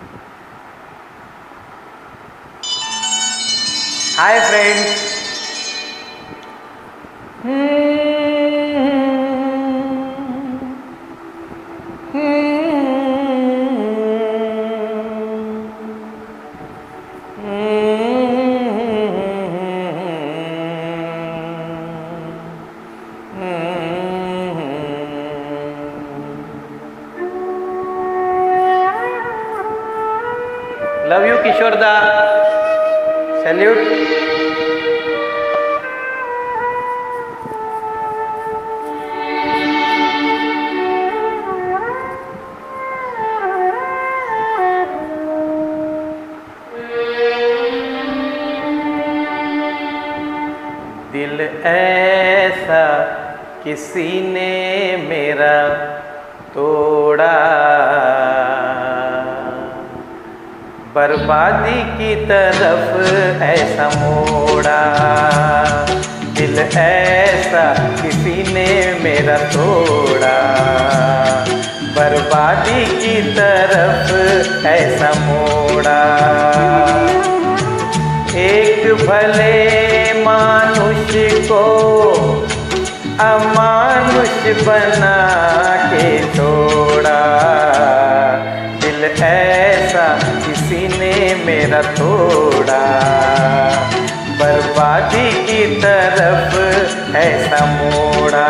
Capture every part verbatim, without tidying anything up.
Hi friends, love you Kishore da, salute. दिल ऐसा किसी ने मेरा तोड़ा, बर्बादी की तरफ ऐसा मोड़ा। दिल ऐसा किसी ने मेरा तोड़ा, बर्बादी की तरफ ऐसा मोड़ा। एक भले मानुष को अमानुष बना के छोड़ा। दिल ऐसा किसी ने मेरा तोड़ा, बर्बादी की तरफ ऐसा मोड़ा।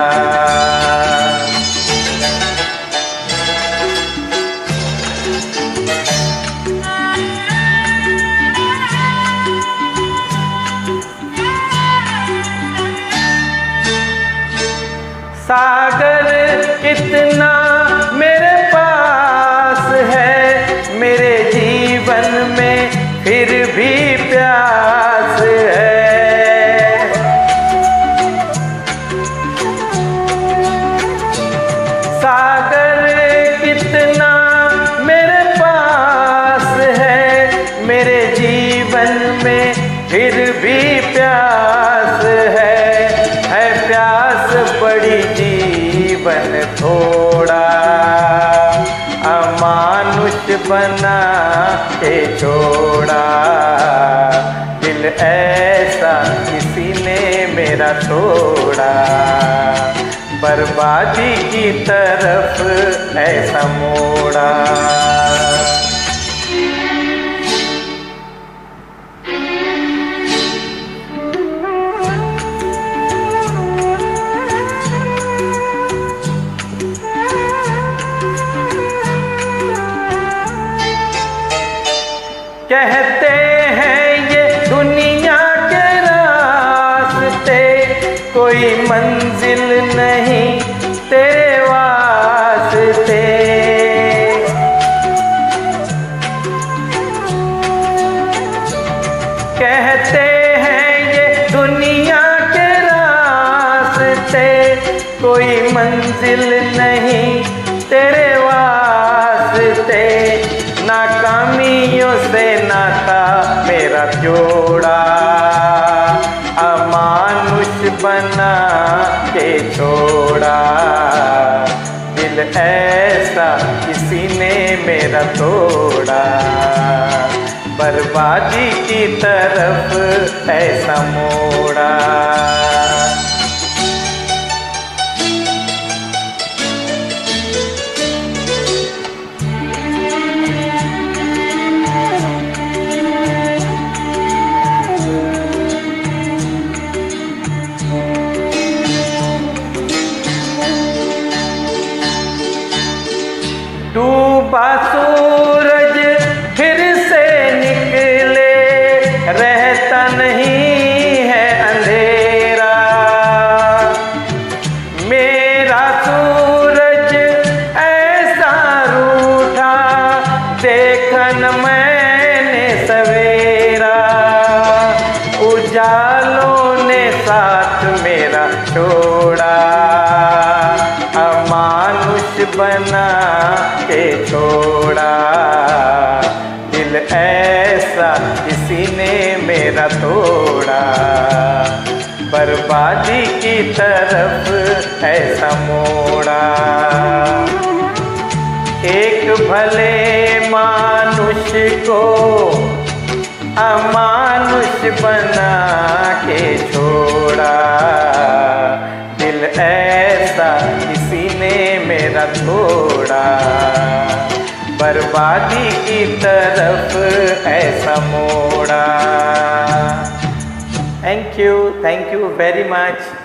सागर कितना मेरे पास है, मेरे जीवन में फिर भी प्यास है। सागर कितना मेरे पास है, मेरे जीवन में फिर भी प्यास है। है प्यास बड़ी जीवन थोड़ा, अमानुष बना के छोड़ा। दिल ऐसा किसी ने मेरा तोड़ा, बर्बादी की तरफ ऐसा मोड़ा। कहते हैं ये दुनिया के रास्ते, कोई मंजिल नहीं तेरे वास्ते। कहते हैं ये दुनिया के रास्ते, कोई मंजिल नहीं तेरे वास्ते। नाकामियों से नाता मेरा जोड़ा, अमानुष बना के छोड़ा। दिल ऐसा किसी ने मेरा तोड़ा, बर्बादी की तरफ ऐसा मोड़ा। डूबा सूरज फिर से निकले, रहता नहीं है अंधेरा। मेरा सूरज ऐसा रूठा, देखा न मैंने सवेरा। उजालों ने साथ मेरा छोड़ा, अमानुष बना के छोड़ा। दिल ऐसा किसी ने मेरा तोड़ा, बर्बादी की तरफ ऐसा मोड़ा। एक भले मानुष मुझको अमानुष बना के छोड़ा, दिल ऐसा किसी ने मेरा तोड़ा, बर्बादी की तरफ ऐसा मोड़ा। Thank you, thank you very much.